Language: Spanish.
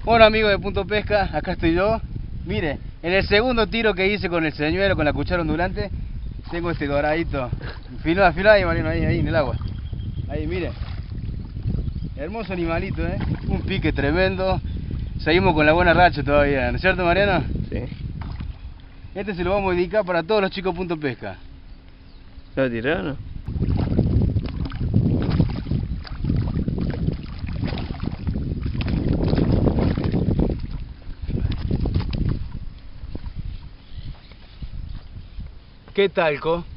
Bueno, amigos de Punto Pesca, acá estoy yo. Mire, en el segundo tiro que hice con el señuelo, con la cuchara ondulante, tengo este doradito. Filá ahí, Mariano, ahí en el agua. Ahí, mire. Hermoso animalito, un pique tremendo. Seguimos con la buena racha todavía, ¿no es cierto, Mariano? Sí. Este se lo vamos a dedicar para todos los chicos Punto Pesca. ¿Lo tiraron? ¿Qué tal, Co?